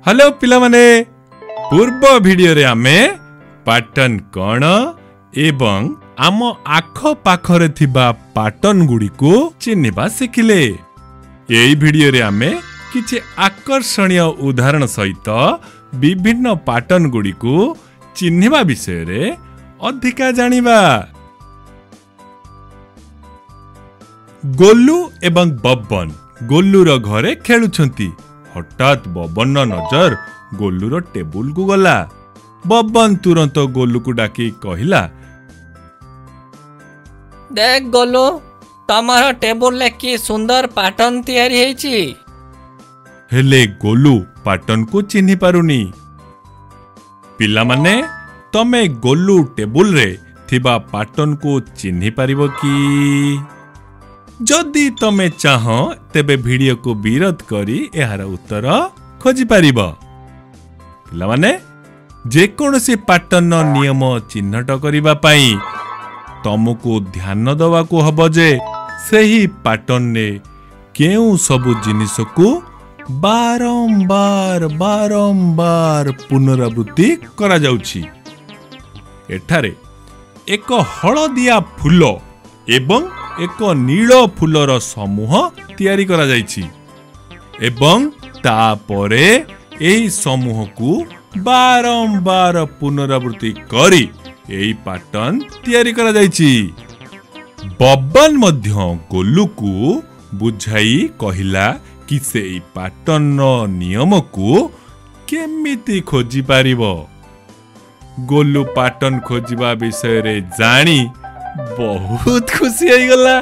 Hello पिला माने पूर्व वीडियो रे आमे पैटर्न कौन एवं आम आख पाखरे थिबा पैटर्न गुडी को चिन्हिबा शिखिले। एई वीडियो रे आमे किछि आकर्षणीय उदाहरण सहित विभिन्न पैटर्न गुडी को चिन्हिबा विषय रे अधिका जानिबा। गोलू एवं बब्बन गोलूर घरे खेलुछंती। हठात बब्बन नजर गोलूर टेबुल को गला। बब्बन तुरंत गोलू को डाकी कहिला, देख गोलू, तमर टेबुल ले की सुंदर पैटर्न तैयारी हेची। हेले गोलू पैटर्न को चिन्हि पारुनी। पिला माने तमे गोलू टेबुल रे थिबा पैटर्न को चिन्हि पारिबो की? जदि तमे चाह तेबे वीडियो को विरोध करी एहार उत्तर खोजी पारिबो। पिला माने जे कोनोसी पैटर्न नियम चिन्हट करिबा पई तमको ध्यान दवा को हबो जे सही पैटर्न ने केउ सब जिनिस को बारंबार बारंबार पुनरावृत्ति करा जाउछि। एठारे एक हळदिया फूल एवं एक नील फूलर समूह तैयारी करा जाइछि एवं तापरे एही समूह को बारंबार पुनरावृत्ति करी एही पैटर्न तैयारी करा जाइछि। बब्बन मध्य गोलू को बुझाई कहिला कि से पैटर्न नियम को केमिति खोजी पारिबो। गोलू पैटर्न खोजिबा विषय रे जानी बहुत खुशी हो गला।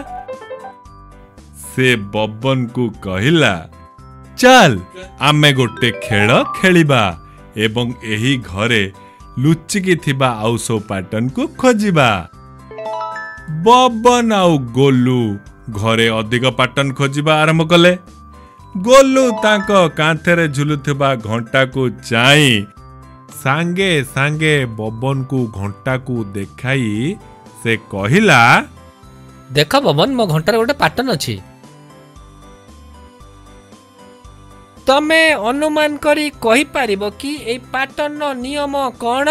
से बब्बन को कहिला, चल आमे गोटे खेल खेलिबा एवं एही घरे लुचिकी थिबा आउ सो पैटर्न को खोजिबा। बब्बन आउ गोलू घरे अधिक पैटर्न खोजिबा आरंभ कले। गोलू तांको कांथेरे झुलुथिबा घंटा को चाई सांगे सांगे बब्बन को घंटा को देखाई से कहिला, देख बब्बन, मो घंटार गोटे पैटर्न अछि। तमे अनुमान करी कहि पारिबो कि ए पैटर्न नियम कोन?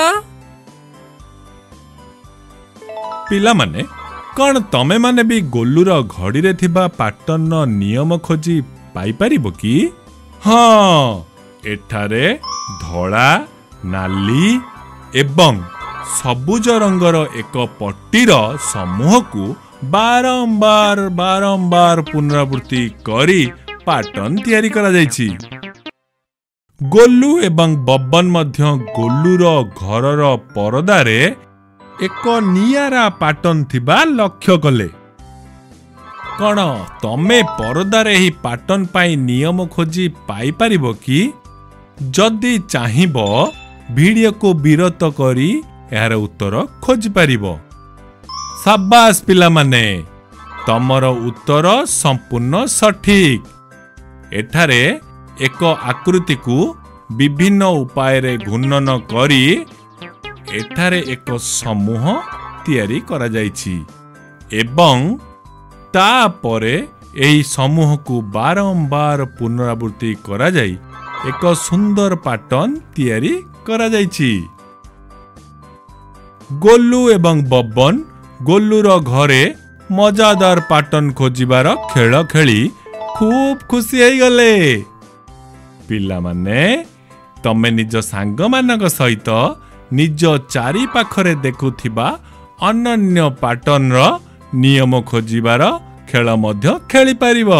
पिला माने कोन तमे माने भी गोलूर घड़ी रे थिबा पैटर्न नियम खोजी पाई पारिबो कि? हाँ, एठारे धड़ा, नाली एवं सबुज रंगर एक पट्टीर समूह को बारंबार बारंबार पुनरावृत्ति करी पैटर्न तैयारी करा जाइछि। गोलू एवं बब्बन मध्य गोलूर घरर परदारे एक नियारा पैटर्न थिबा लक्ष्य कले। कण तमे परदारे ही पैटर्न पाई नियम खोजी पाई पारिबो कि? जदि चाहिबो वीडियो को विरत करी यार उत्तर खोज पारिबो। शाबाश पिला माने, तमर उत्तर संपूर्ण सठिक। एठारे एक आकृति को विभिन्न उपाय रे घूर्णन करी एठारे एक समूह तैयारी करा जाइछि एवं तापरे एही समूह को बारंबार पुनरावृत्ति करा जाई एक सुंदर पैटर्न तैयारी करा जाइछि। गोलू एवं बब्बन गोलूर घरे मजादार पैटर्न खोजिबार खेल खेली खूब खुशी हो गले। पिला माने तमे निज सांग मानक सहित निज चारि पाखरे देखुथिबा अनन्य पैटर्न रो नियम खोजिबार खेल मध्य खेली पारिबो।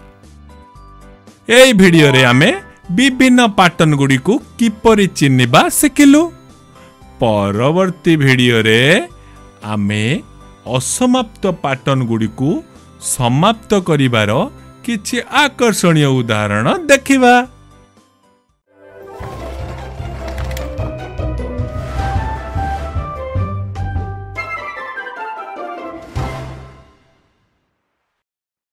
एई वीडियो रे आमे विभिन्न पैटर्न गुडी को किपरि चिन्हिबा शिखिलु। परवर्ती वीडियो रे आमे असमाप्त पैटर्न गुडी को समाप्त करिबार किछि आकर्षणीय उदाहरण देखिबा।